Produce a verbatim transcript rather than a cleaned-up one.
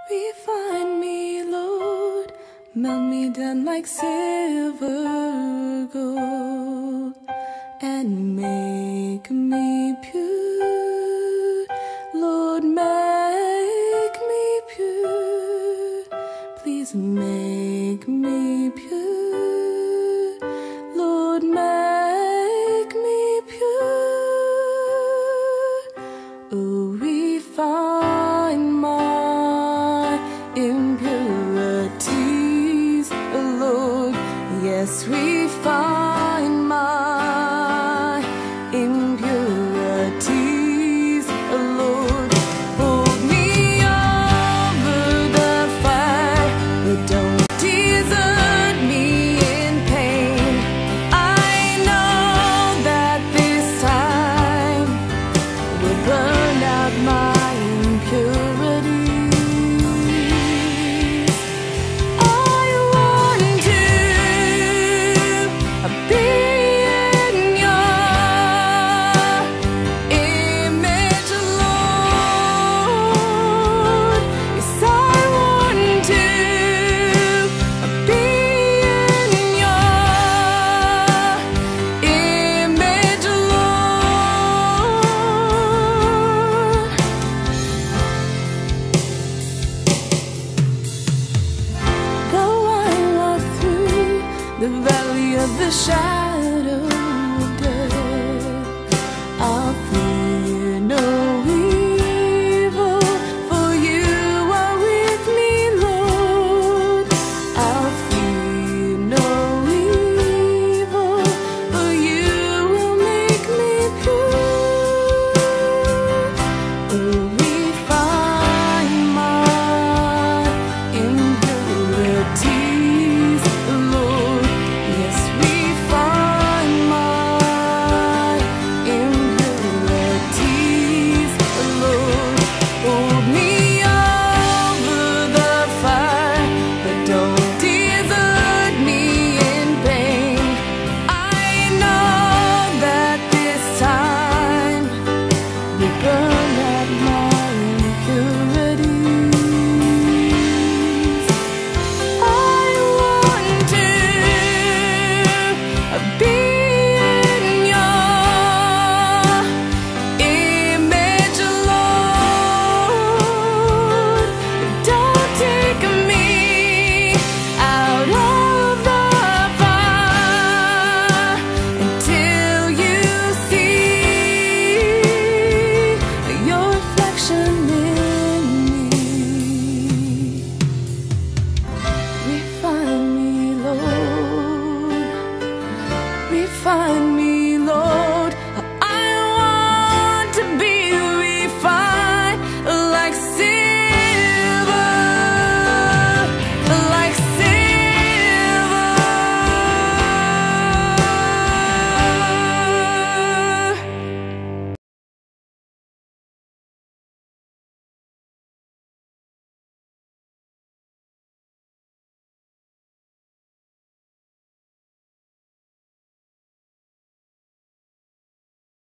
Refine me, Lord, melt me down like silver gold, and make me pure. Lord, make me pure. Please make me pure. Lord, make me pure. Oh, refine my impurities, oh Lord. Yes, refine my impurities, oh Lord. Hold me over the fire, but don't desert me in pain. I know that this time will burn out my impurities. I want to be in your image, Lord. Yes, I want to be in your image, Lord. Though I walk through the valley of the shadow of death, I'll fear no evil, for you are with me, Lord. I'll fear no evil, for you will make me pure. Oh, refine my impurities, Lord. Yes, refine my impurities, Lord. Hold me over the fire, but don't desert me in pain. I know that this time we burn out my impurities. I want to be in your image, Lord. Don't take me out of the fire until you see your reflection in me. Refine me, Lord. Refine me,